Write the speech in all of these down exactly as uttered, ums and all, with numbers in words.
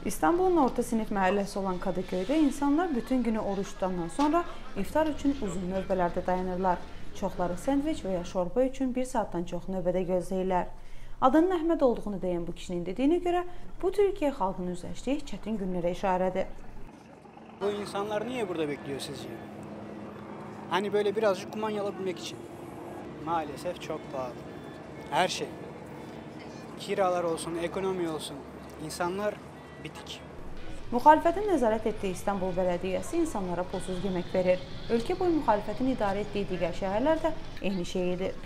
İstanbulun orta sinif məhəlləsi olan Kadıköy'də insanlar bütün günü oruç tutandan sonra iftar üçün uzun növbələrdə dayanırlar. Çoxları sendviç və ya şorba üçün bir saatdan çox növbədə gözləyirlər. Adının Əhməd olduğunu deyən bu kişinin dediyinə görə bu Türkiye xalqının üzləşdiyi çətin günlərə işarədir. Bu insanlar niye burada bekliyor sizce? Hani böyle birazcık kumanyalabilmek için. Maalesef çok pahalı. Her şey. Kiralar olsun, ekonomi olsun. İnsanlar bitik. Müxalifətin nəzarət etdiyi İstanbul Bələdiyyəsi insanlara pulsuz yemək verir. Ölkə boyu müxalifətin idarə etdiyi digər şəhərlər də eyni şey edir.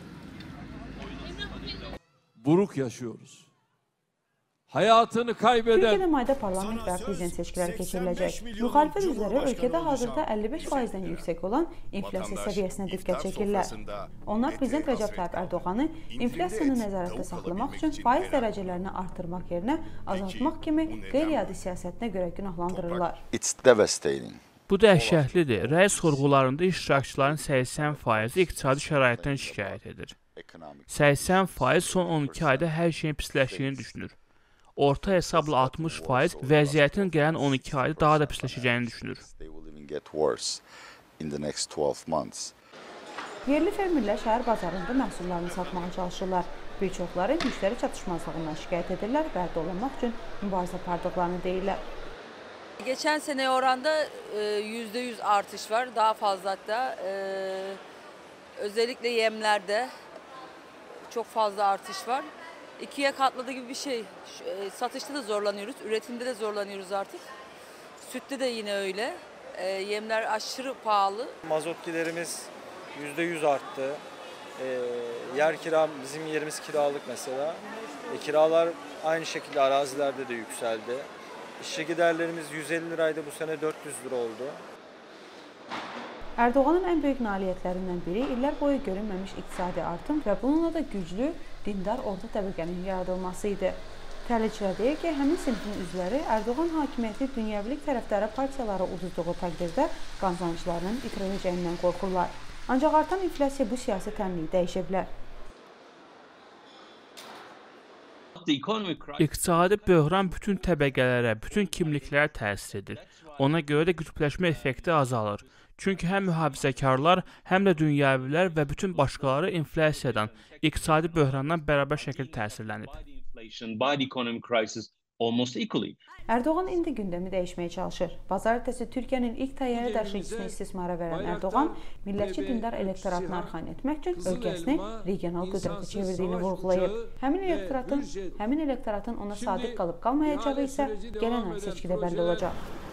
Buruk yaşıyoruz. Hayatını kaybeden... Türkiye'de mayda parlament və prezident seçkiləri keçiriləcək. Müxalifət üzvləri ölkədə hazırda əlli beş faizdən yüksək olan inflyasiya səviyyəsinə diqqət çəkirlər. Onlar prezident Rəcəb Tayyip Ərdoğanı inflyasiyanı nəzarətdə saxlamaq üçün faiz dərəcələrini artırmaq yerinə azaltmaq kimi qeyri-adi siyasətinə görə günahlandırırlar. Bu dəhşətlidir. Rəy sorğularında iştirakçıların səksən faizi iqtisadi şəraitdən şikayət edir. səksən faiz son on iki ayda hər şeyin pisləşdiyini düşünür. Orta hesabla altmış faiz vəziyyətin gələn on iki ayda daha da pisləşəcəyini düşünür. Yerli fermerlər şəhər bazarında məhsullarını satmağa çalışırlar. Bir çoxları müştəri çatışmazlığından şikayət edirlər və dolanmaq üçün mübarizə apardıqlarını deyirlər. Geçen seneye oranda yüzde yüz artış var. Daha fazla hatta. E, özellikle yemlerde çok fazla artış var. İkiye katladı gibi bir şey. E, satışta da zorlanıyoruz. Üretimde de zorlanıyoruz artık. Sütte de yine öyle. E, yemler aşırı pahalı. Mazot giderimiz yüzde yüz arttı. E, yer kira, bizim yerimiz kiralık mesela. E, kiralar aynı şekilde arazilerde de yükseldi. İşçi giderlerimiz yüz elli liraydı, bu sene dört yüz lira oldu. Erdoğan'ın en büyük nailiyyətlərindən biri illər boyu görünməmiş iqtisadi artım və bununla da güclü, dindar orta təbəqənin yaradılması idi. Təhlilçilər deyir ki, həmin sinifin üzvləri Erdoğan hakimiyyəti dünyəvilik tərəfdarı partiyalara uduzduğu təqdirdə qazançlarının itiriləcəyindən qorxurlar. Ancaq artan inflyasiya bu siyasi təmliyi dəyişə bilər. İqtisadi böhran bütün təbəqələrə, bütün kimliklərə təsir edir. Ona görə də qütbləşmə effekti azalır. Çünki həm mühafizəkarlar, həm də dünyavilər və bütün başqaları inflyasiyadan, iqtisadi böhrandan bərabər şəkildə təsirlənib. Erdoğan indi gündəmi dəyişməyə çalışır. Bazar ertəsi Türkiyənin ilk təyyarə daşıyıcısını istismara verən Erdoğan, millətçi dindar elektoratını arxan etmək üçün ölkəsini regional qüdrətə çevirdiyini vurğulayıb. Həmin elektoratın, həmin elektoratın ona sadiq qalıb qalmayacağı isə gələn ay seçkidə bəlli olacaq.